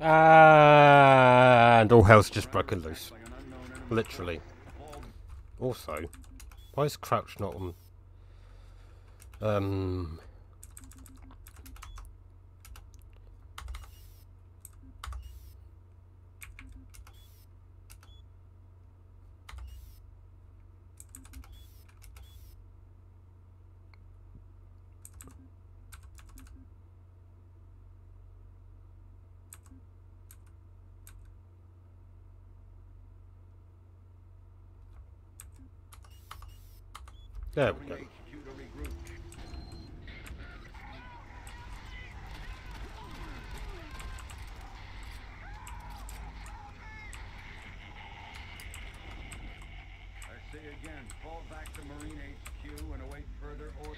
And all hell's just broken loose. Literally. Also, why is Crouch not on? There we go. Again, fall back to Marine HQ and await further orders.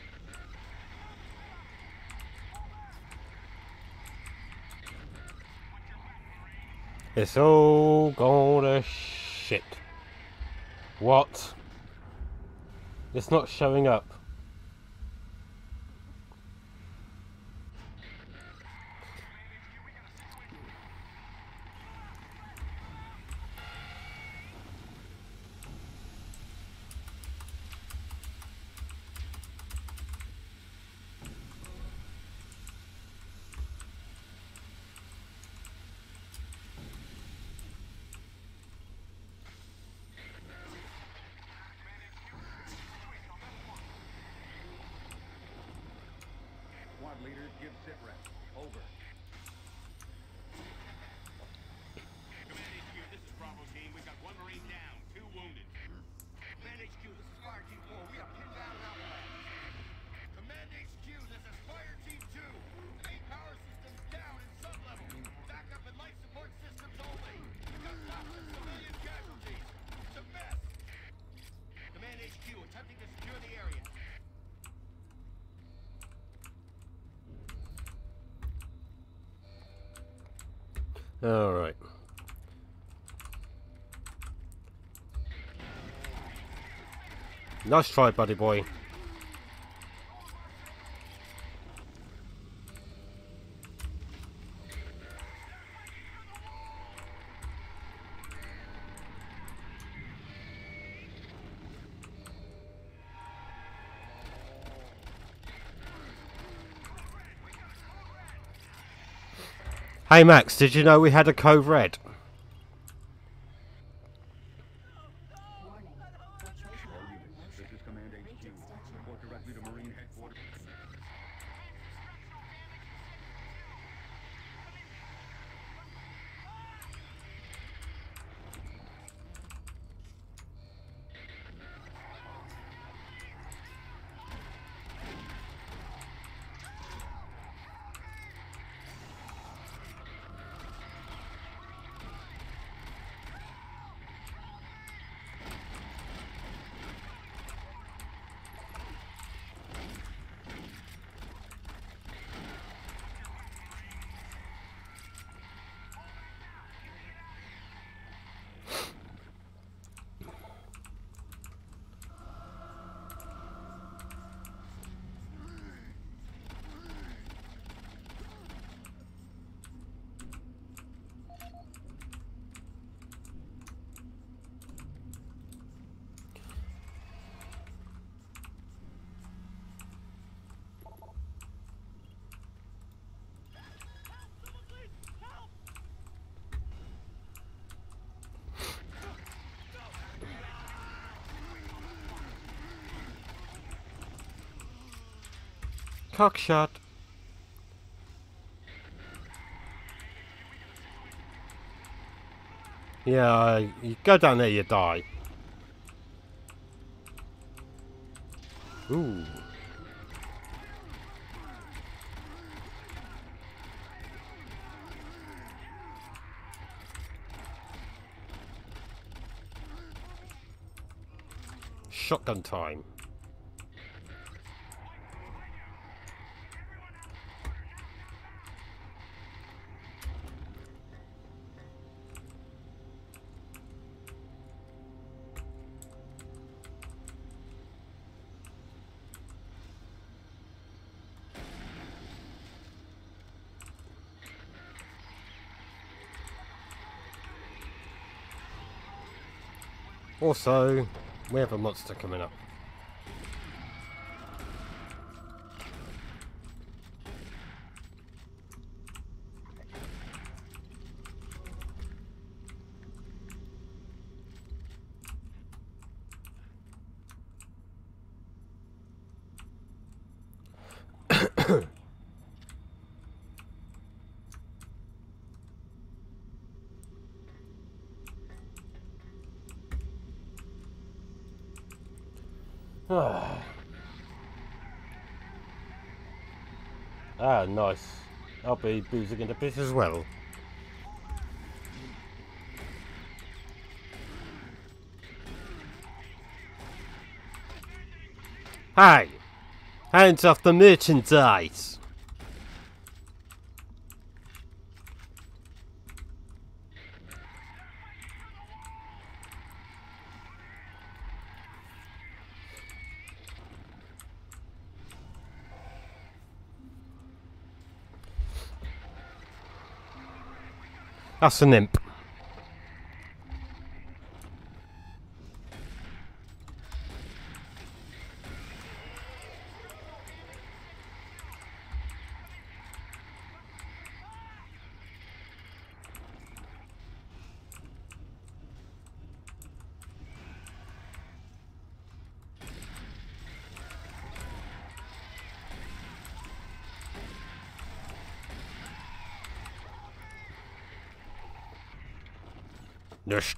It's all gone to shit. What? It's not showing up. Squad leaders give sit rep. Over. Command HQ, this is Bravo team. We've got one Marine down, 2 wounded. Command HQ, this is Fire Team 4. We are pinned down and outflanked. Command HQ, this is Fire Team 2. Main power systems down in sub-level. Backup and life support systems only. We've got lots of civilian casualties. It's a mess. Command HQ, attempting to secure the area. Alright. Nice try, buddy boy. Hey Max, did you know we had a code red? This is Command HQ. Report directly to Marine headquarters. Cockshot. Yeah, you go down there, you die. Ooh. Shotgun time. Also, we have a monster coming up. Ah, nice. I'll be boozing in a bit as well. Hey! Hands off the merchandise! That's an imp. Nish.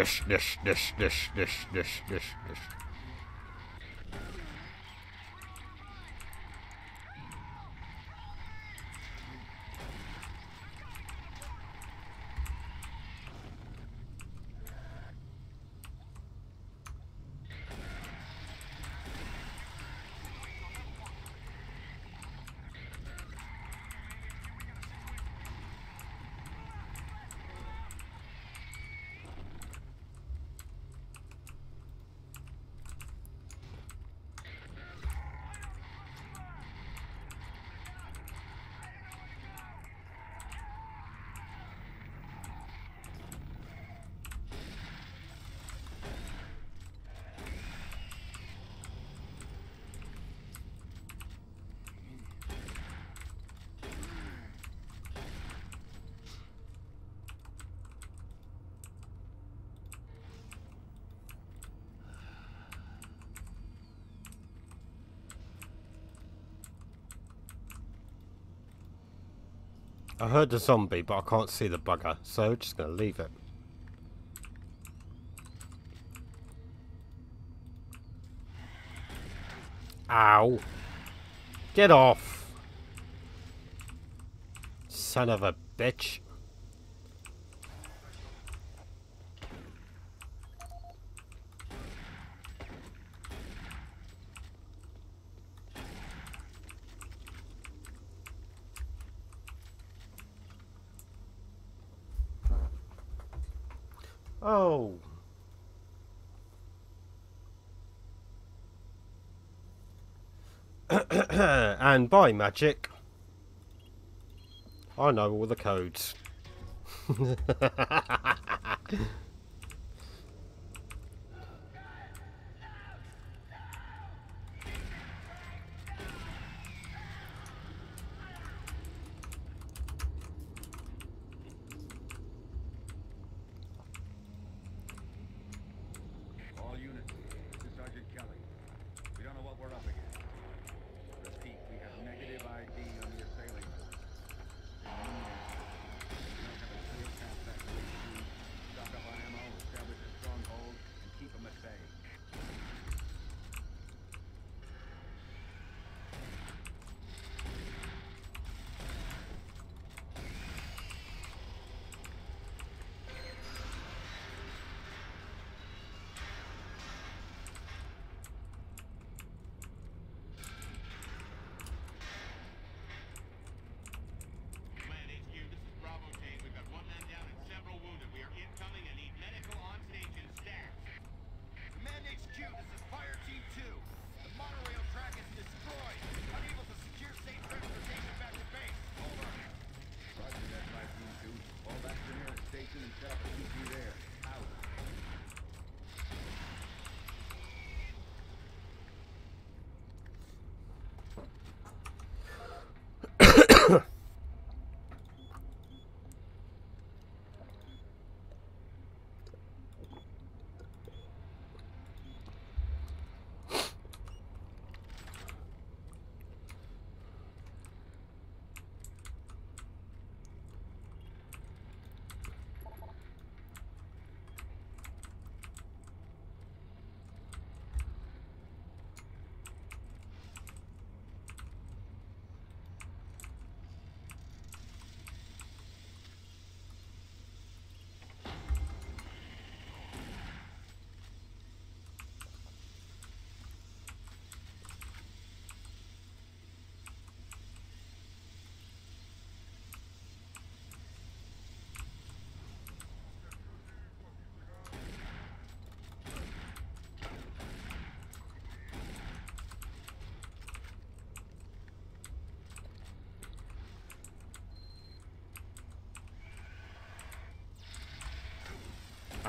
I heard the zombie, but I can't see the bugger, so just gonna leave it. Ow! Get off! Son of a bitch. Oh. And by magic, I know all the codes. All units, this is Sergeant Kelly. We don't know what we're up against. Repeat, we have negative ID on the assailant. We don't have a clear path back to HQ. Stock up on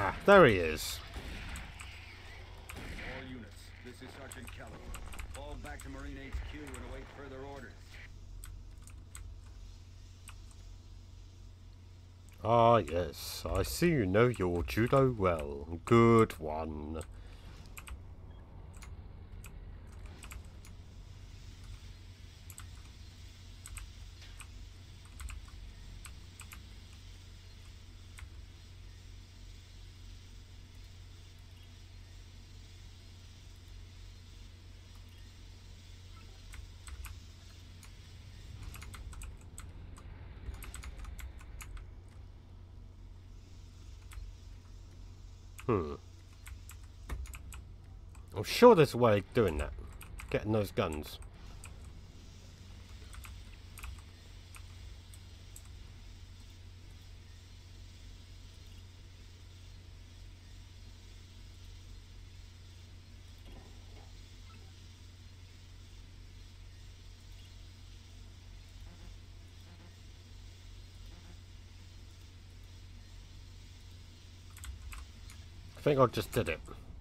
Ah, there he is. All units, this is Sergeant Kelly. Fall back to Marine HQ and await further orders. Ah, yes. I see you know your judo well. Good one. I'm sure there's a way of doing that. Getting those guns. I think I just did it.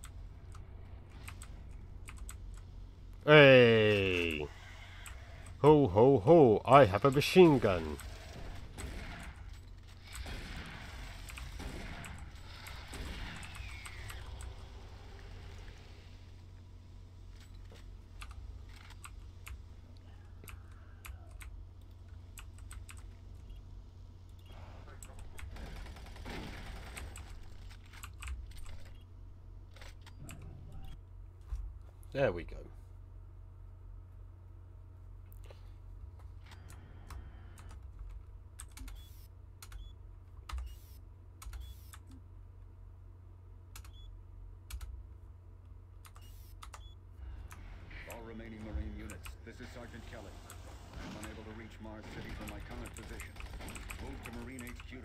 Hey! Ho ho ho, I have a machine gun. There we go. All remaining Marine units, this is Sergeant Kelly. I'm unable to reach Mars City from my current position. Move to Marine HQ to